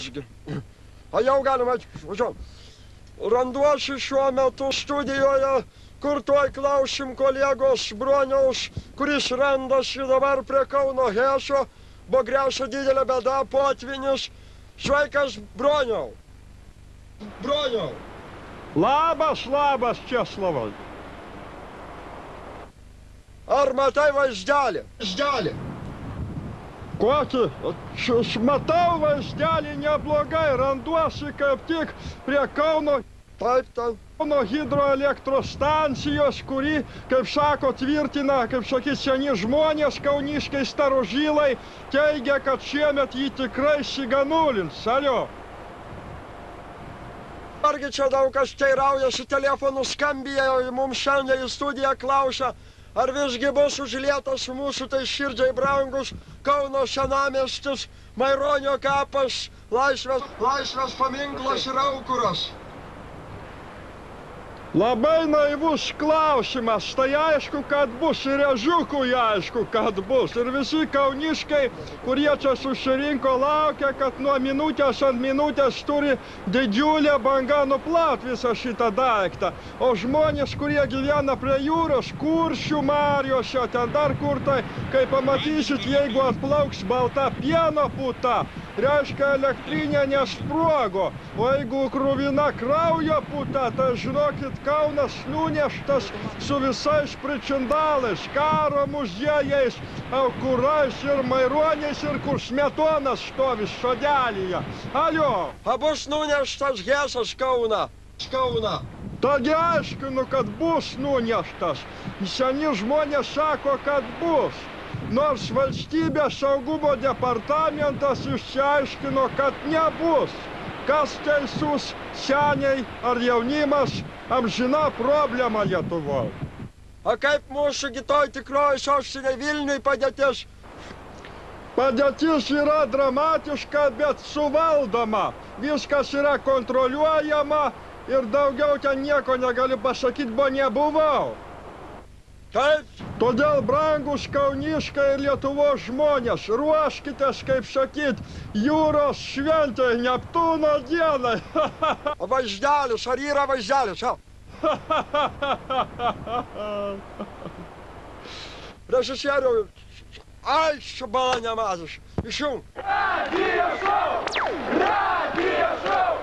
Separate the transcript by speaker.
Speaker 1: Ačiū. O jau galima, važiuom. Randuosi šiuo metu studijoje, kur tuoj klausim kolegos Broniaus, kuris randasi dabar prie Kauno Hesio, buvo grėsia didelė bėda, potvynis. Sveikas, Broniau. Broniau.
Speaker 2: Labas, labas, Česlovai.
Speaker 1: Ar matai vaizdelį? Vaizdelį.
Speaker 2: Kokį? Matau vaizdelį neblogai, randuosi kaip tik prie Kauno hidroelektrostancijos, kuri, kaip sako, tvirtina, kaip sakyt, seni žmonės, kauniškai starožylai, teigia, kad šiemet jį tikrai siganulins. Alio.
Speaker 1: Argi čia daug kas teiraujasi, telefonu skambėjo, mums šiandien į studiją klausia, ar visgi bus užlietas mūsų tai širdžiai brangus Kauno senamiestis, Maironio kapas, Laisvės paminklas ir aukuras?
Speaker 2: Labai naivus klausimas, tai aišku, kad bus, ir ežiukui aišku, kad bus. Ir visi kauniškai, kurie čia susirinko, laukia, kad nuo minutės ant minutės turi didžiulė banga nuplaut visą šitą daiktą. O žmonės, kurie gyvena prie jūros, Kuršių mariose, ten dar kur tai, kai pamatysit, jeigu atplauks balta pieno puta, reiškia elektrinė nesprogo. O jeigu kruvina kraujo puta, tai žinokit, Kaunas nuneštas su visais pričindalais, karo muziejais, aukurais ir Maironiais, ir kur Smetonas stovi sodelyje. Alio!
Speaker 1: A bus nuneštas Hesas Kauną?
Speaker 2: Tagi aiškinu, kad bus nuneštas. Seni žmonės sako, kad bus. Nors valstybės saugumo departamentas išsiaiškino, kad nebus. Kas teisus, seniai ar jaunimas, amžina problema Lietuvoje.
Speaker 1: O kaip mūsų kitoj tikroji sostinė Vilniui padėtis?
Speaker 2: Padėtis yra dramatiška, bet suvaldoma. Viskas yra kontroliuojama ir daugiau ten nieko negaliu pasakyti, bo nebuvau.
Speaker 1: Taip?
Speaker 2: Todėl, brangus kauniškai ir Lietuvos žmonės, ruoškitės, kaip sakyt, jūros šventai, Neptūno dienai.
Speaker 1: O vaizdelis, ar yra vaizdelis? Režisieriau, ai, čia bala nemažas. Išjung.
Speaker 3: Radio šou! Radio šou!